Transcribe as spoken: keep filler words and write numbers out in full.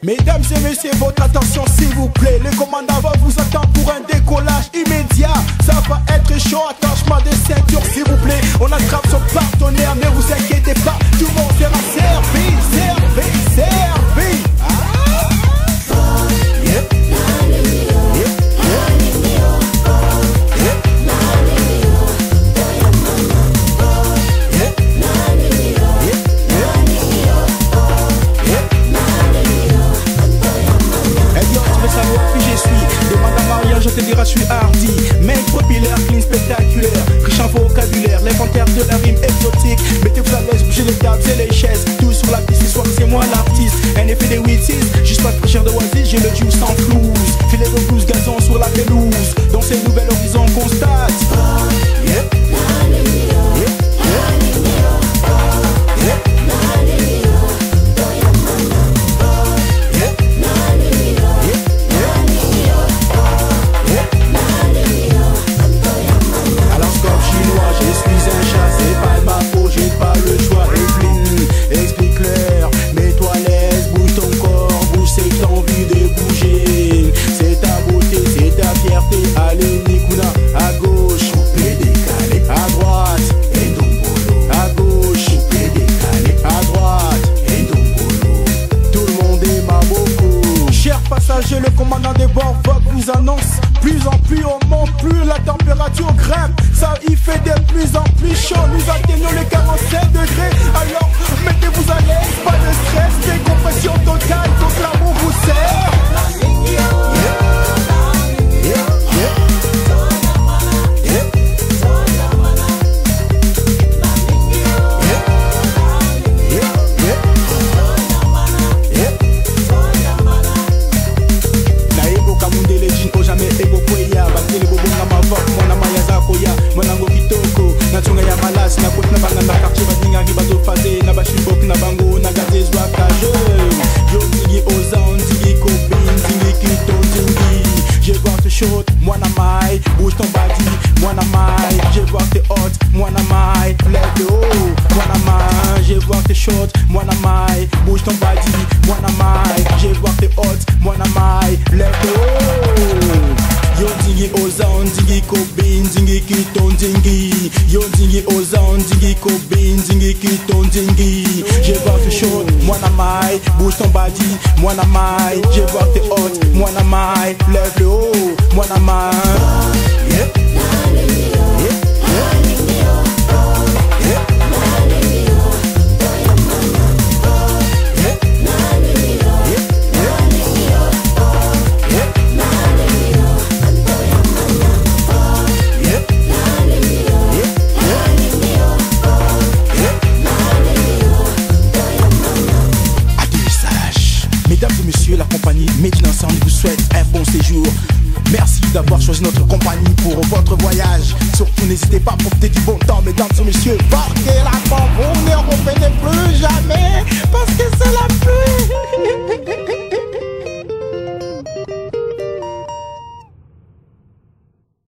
Mesdames et messieurs, votre attention s'il vous plaît. Le commandant va vous attendre pour un décollage immédiat. Ça va être chaud, attachement de ceinture s'il vous plaît. On attrape son partenaire, ne vous inquiétez pas. Tout le monde sera servi, servi, servi. Je te dirai, je suis hardy, mais populaire, clean, spectaculaire, riche en vocabulaire, l'inventaire de la rime exotique. Mettez-vous à l'aise, bougez les tables et les chaises, tout sur la piste, ce soir c'est moi l'artiste. Un effet des huit six, juste pas de fraîcheur de oasis, j'ai le juice sans flouze. Filet de blues, gazon sur la pelouse, dans ces nouveaux horizons on constate. Yeah. Le commandant des bords vous annonce plus en plus on monte, plus la température grimpe. Ça y fait de plus en plus chaud. Nous atteignons les quarante-sept degrés. Alors mettez-vous à l'aise, pas de stress, décompression totale, tout l'amour vous sert. Mwanango kitoko, na chunga ya malasi, na kote na banga na karche badinga ribazo faze, na bashibok na bango, na gazezwa kaje. Yo zingi ozan, zingi kobin, zingi kito, zingi. Je vois te short, moi na mai, bouge ton body, moi na mai. Je vois te hot, moi na mai, lève le haut, moi na mai. Je vois te short, moi na mai, bouge ton body, moi na mai. Je vois te hot, moi na mai, lève le haut. Yo zingi ozan, zingi kobin, zingi kiton zingi. Yo zingi ozan, zingi kobin, zingi kiton zingi. Je vois te chaud, moi na mai, bouge ton body, moi na mai. Je vois te hot, moi na mai, lève le haut, moi na mai. Yeah. Mesdames et messieurs, la compagnie Made in Ensemble vous souhaite un bon séjour. Merci d'avoir choisi notre compagnie pour votre voyage. Surtout n'hésitez pas à profiter du bon temps, mesdames et messieurs. Parce que la bombe, on ne revenait plus jamais.